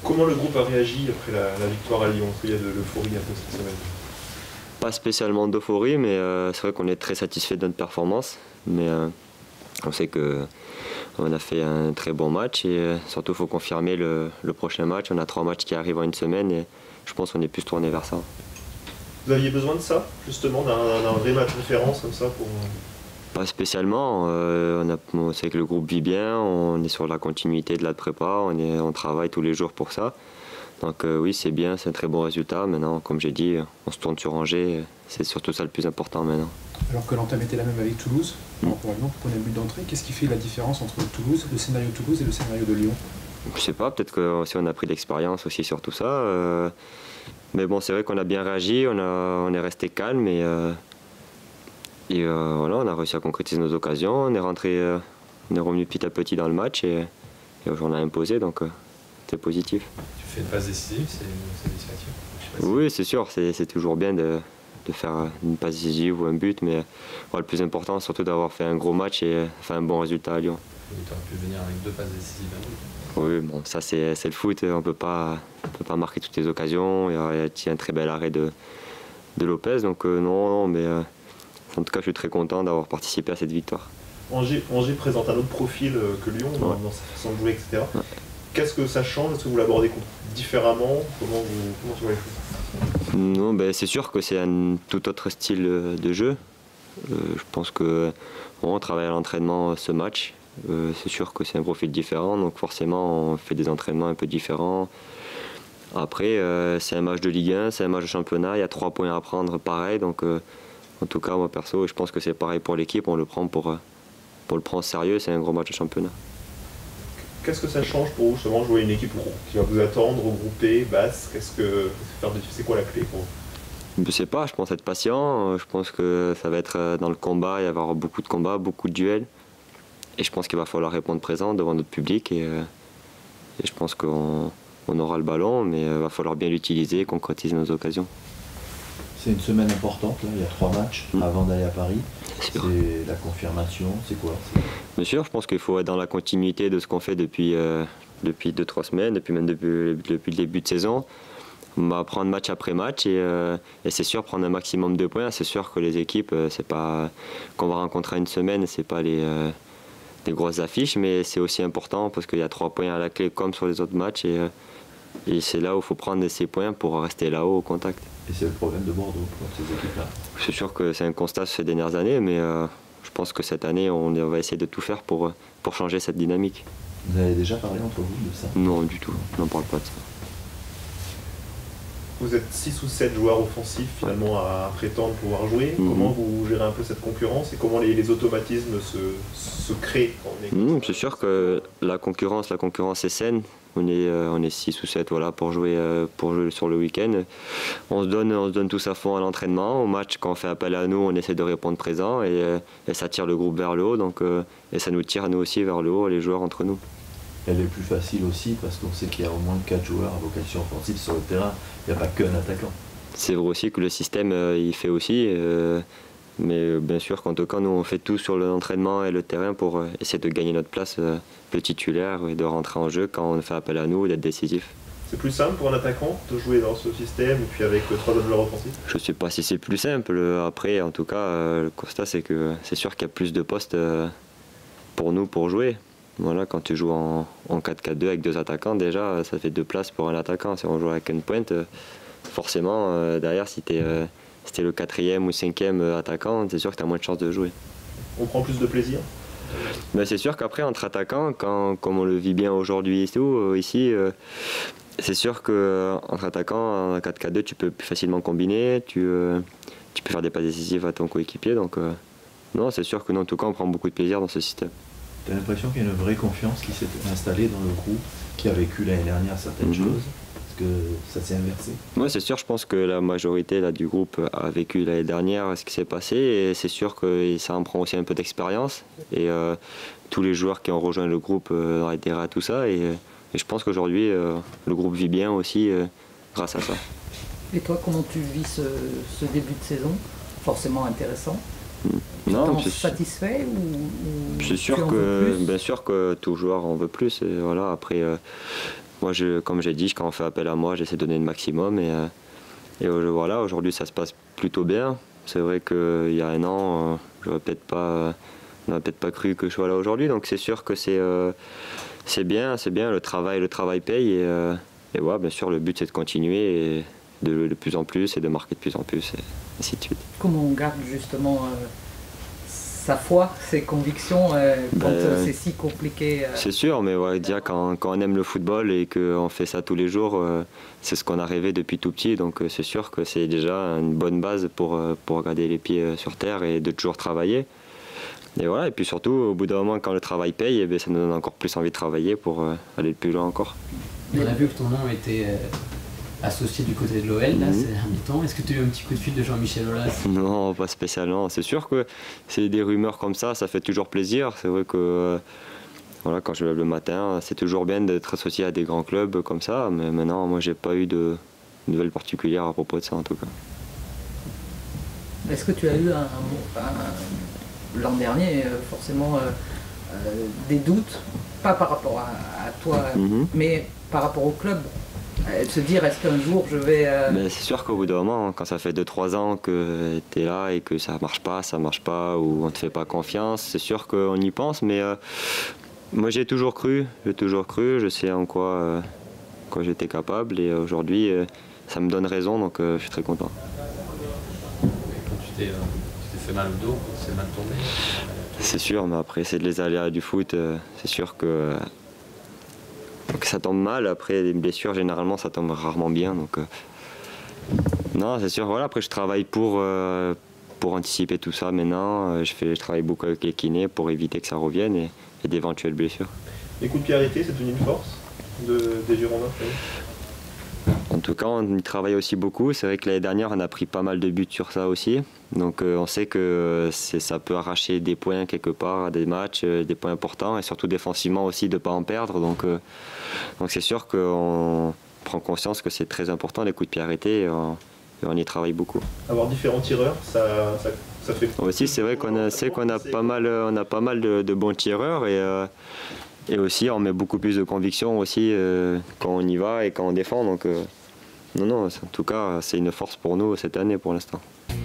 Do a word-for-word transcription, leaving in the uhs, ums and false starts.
Comment le groupe a réagi après la, la victoire à Lyon? Est-ce qu'il y a de l'euphorie un peu cette semaine? Pas spécialement d'euphorie, mais euh, c'est vrai qu'on est très satisfait de notre performance. Mais euh, on sait qu'on a fait un très bon match et euh, surtout il faut confirmer le, le prochain match. On a trois matchs qui arrivent en une semaine et je pense qu'on est plus tourné vers ça. Vous aviez besoin de ça, justement, d'un d'un vrai match référence comme ça pour... Pas spécialement, euh, on, a, on sait que le groupe vit bien, on est sur la continuité de la prépa, on, est, on travaille tous les jours pour ça. Donc euh, oui, c'est bien, c'est un très bon résultat. Maintenant, comme j'ai dit, on se tourne sur Angers, c'est surtout ça le plus important maintenant. Alors que l'entame était la même avec Toulouse, mmh. pour exemple, pour le but d'entrée, qu'est-ce qui fait la différence entre Toulouse, le scénario de Toulouse et le scénario de Lyon? Je sais pas, peut-être qu'on on a pris de l'expérience aussi sur tout ça. Euh, mais bon, c'est vrai qu'on a bien réagi, on, a, on est resté calme et, euh, et euh, voilà, on a réussi à concrétiser nos occasions. On est rentré, euh, on est revenu petit à petit dans le match et, et on a imposé, donc euh, c'est positif. Tu fais une passe décisive, c'est décisif. Oui, c'est sûr, c'est toujours bien de, de faire une passe décisive ou un but, mais voilà, le plus important, c'est surtout d'avoir fait un gros match et faire un bon résultat à Lyon. Tu aurais pu venir avec deux passes décisives à nous. Oui, bon, ça c'est le foot, on ne peut pas marquer toutes les occasions. Il y a un très bel arrêt de, de Lopez, donc euh, non, non, mais euh, en tout cas je suis très content d'avoir participé à cette victoire. Angers, Angers présente un autre profil que Lyon dans, ouais. dans sa façon de jouer, et cetera. Ouais. Qu'est-ce que ça change? Est-ce que vous l'abordez différemment? Comment, vous, comment tu vois les choses? Non, ben, c'est sûr que c'est un tout autre style de jeu. Euh, je pense que bon, on travaille à l'entraînement ce match. Euh, c'est sûr que c'est un profil différent, donc forcément on fait des entraînements un peu différents. Après, euh, c'est un match de Ligue un, c'est un match de championnat, il y a trois points à prendre pareil. Donc, euh, en tout cas, moi perso, je pense que c'est pareil pour l'équipe, on le prend pour, pour le prendre sérieux, c'est un gros match de championnat. Qu'est-ce que ça change pour vous justement jouer une équipe qui va vous attendre, regroupée, basse? Qu'est-ce que c'est quoi la clé pour vous? Je ne sais pas, je pense être patient, je pense que ça va être dans le combat, il va y avoir beaucoup de combats, beaucoup de duels. Et je pense qu'il va falloir répondre présent devant notre public et, euh, et je pense qu'on on aura le ballon, mais il euh, va falloir bien l'utiliser et concrétiser nos occasions. C'est une semaine importante, là. Il y a trois matchs mmh. avant d'aller à Paris. C'est la confirmation, c'est quoi? Bien sûr, je pense qu'il faut être dans la continuité de ce qu'on fait depuis, euh, depuis deux trois semaines, depuis même depuis, depuis le début de saison. On va prendre match après match et, euh, et c'est sûr prendre un maximum de points. C'est sûr que les équipes, c'est pas qu'on va rencontrer une semaine, c'est pas les euh, des grosses affiches, mais c'est aussi important parce qu'il y a trois points à la clé comme sur les autres matchs et, et c'est là où il faut prendre ces points pour rester là-haut au contact. Et c'est le problème de Bordeaux pour ces équipes-là? C'est sûr que c'est un constat ces dernières années, mais euh, je pense que cette année on va essayer de tout faire pour, pour changer cette dynamique. Vous avez déjà parlé entre vous de ça? Non, du tout, on n'en parle pas de ça. Vous êtes six ou sept joueurs offensifs finalement à prétendre pouvoir jouer. Mmh. Comment vous gérez un peu cette concurrence et comment les, les automatismes se, se créent? Mmh, c'est sûr que la concurrence, la concurrence est saine. On est, euh, on est six ou sept voilà, pour, jouer, euh, pour jouer sur le week-end. On se donne, on se donne tous à fond à l'entraînement. Au match, quand on fait appel à nous, on essaie de répondre présent et, euh, et ça tire le groupe vers le haut. Donc, euh, et ça nous tire nous aussi vers le haut, les joueurs entre nous. Elle est plus facile aussi parce qu'on sait qu'il y a au moins quatre joueurs à vocation offensive sur le terrain. Il n'y a pas qu'un attaquant. C'est vrai aussi que le système, euh, il fait aussi. Euh, mais euh, bien sûr qu'en tout cas, nous, on fait tout sur l'entraînement et le terrain pour euh, essayer de gagner notre place euh, de titulaire et de rentrer en jeu quand on fait appel à nous et d'être décisif. C'est plus simple pour un attaquant de jouer dans ce système et puis avec euh, trois autres joueurs offensifs? Je ne sais pas si c'est plus simple. Après, en tout cas, euh, le constat, c'est que c'est sûr qu'il y a plus de postes euh, pour nous pour jouer. Voilà, quand tu joues en, en quatre quatre deux avec deux attaquants, déjà, ça fait deux places pour un attaquant. Si on joue avec une pointe, forcément, euh, derrière, si tu es, euh, si t'es le quatrième ou cinquième attaquant, c'est sûr que tu as moins de chances de jouer. On prend plus de plaisir? Ben, c'est sûr qu'après, entre attaquants, quand, comme on le vit bien aujourd'hui ici, euh, c'est sûr qu'entre attaquants, en quatre quatre deux, tu peux plus facilement combiner, tu, euh, tu peux faire des passes décisives à ton coéquipier. Donc, euh, non, c'est sûr que non, en tout cas, on prend beaucoup de plaisir dans ce système. Tu as l'impression qu'il y a une vraie confiance qui s'est installée dans le groupe, qui a vécu l'année dernière certaines mmh. choses? Est-ce que ça s'est inversé? Oui, c'est sûr, je pense que la majorité là, du groupe a vécu l'année dernière ce qui s'est passé et c'est sûr que ça en prend aussi un peu d'expérience. Et euh, tous les joueurs qui ont rejoint le groupe euh, ont adhéré à tout ça et, et je pense qu'aujourd'hui, euh, le groupe vit bien aussi euh, grâce à ça. Et toi, comment tu vis ce, ce début de saison? Forcément intéressant. Non, tu es satisfait ou, ou c'est sûr que bien sûr que tout joueur en veut plus et voilà après euh, moi, je, comme j'ai dit, quand on fait appel à moi, j'essaie de donner le maximum. Et, euh, et euh, voilà, aujourd'hui, ça se passe plutôt bien. C'est vrai qu'il y a un an, euh, je n'aurais peut-être pas, on n'aurait peut-être pas cru que je sois là aujourd'hui. Donc c'est sûr que c'est euh, c'est bien, c'est bien. Le travail, le travail paye. Et, euh, et ouais, bien sûr, le but, c'est de continuer et de, de plus en plus et de marquer de plus en plus, et ainsi de suite. Comment on garde justement euh, sa foi, ses convictions euh, quand Ben, euh, c'est si compliqué euh, C'est sûr, mais ouais, déjà quand, quand on aime le football et qu'on fait ça tous les jours, euh, c'est ce qu'on a rêvé depuis tout petit. Donc euh, c'est sûr que c'est déjà une bonne base pour, euh, pour garder les pieds euh, sur terre et de toujours travailler. Et voilà, et puis surtout, au bout d'un moment, quand le travail paye, eh bien, ça nous donne encore plus envie de travailler pour euh, aller plus loin encore. On a vu que ton nom était euh, associé du côté de l'O L là, Mhm. ces derniers temps. Est-ce que tu as eu un petit coup de fil de Jean-Michel Aulas? Non, pas spécialement. C'est sûr que c'est des rumeurs comme ça, ça fait toujours plaisir. C'est vrai que euh, voilà, quand je me lève le matin, c'est toujours bien d'être associé à des grands clubs comme ça. Mais maintenant, moi, j'ai pas eu de nouvelles particulières à propos de ça en tout cas. Est-ce que tu as eu un, un- un- l'an dernier euh, forcément euh, euh, des doutes, pas par rapport à, à toi, Mhm. mais par rapport au club, euh, de se dire est-ce qu'un jour je vais euh, Mais c'est sûr qu'au bout d'un moment, quand ça fait deux trois ans que tu es là et que ça marche pas, ça marche pas, ou on te fait pas confiance, c'est sûr qu'on y pense, mais euh, moi j'ai toujours cru, j'ai toujours cru, je sais en quoi, euh, quoi j'étais capable, et aujourd'hui euh, ça me donne raison, donc euh, je suis très content. Quand tu t'es euh, tu t'es fait mal au dos, c'est mal tombé. C'est sûr, mais après c'est de les aléas du foot, euh, c'est sûr que, euh, que ça tombe mal, après les blessures généralement ça tombe rarement bien, donc... euh, non, c'est sûr, voilà, après je travaille pour, euh, pour anticiper tout ça maintenant. Euh, je, fais, je travaille beaucoup avec les kinés pour éviter que ça revienne et, et d'éventuelles blessures. Les coups de pied arrêtés, c'est devenu une force de, des Girondins cette année? En tout cas, on y travaille aussi beaucoup. C'est vrai que l'année dernière, on a pris pas mal de buts sur ça aussi. Donc euh, on sait que c'est, ça peut arracher des points quelque part à des matchs, euh, des points importants, et surtout défensivement aussi de ne pas en perdre. Donc euh, donc c'est sûr qu'on prend conscience que c'est très important les coups de pied arrêtés, et on, et on y travaille beaucoup. Avoir différents tireurs, ça, ça, ça fait... Aussi, c'est vrai qu'on a, sait qu'on a pas mal, on a pas mal de, de bons tireurs, et, euh, et aussi on met beaucoup plus de conviction aussi euh, quand on y va et quand on défend. Donc euh, non, non, en tout cas, c'est une force pour nous cette année pour l'instant.